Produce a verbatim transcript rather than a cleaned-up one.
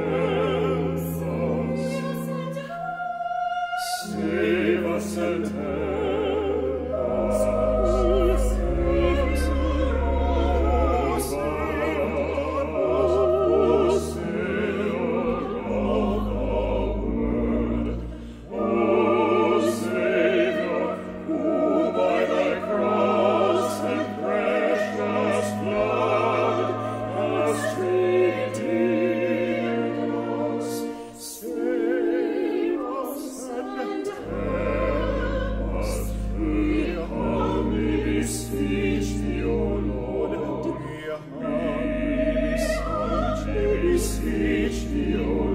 Save us and help us. O Savior of the world, O Savior, who by thy cross and precious blood hast redeemed us, save us and help us. We humbly beseech thee, O Lord. We humbly beseech thee, O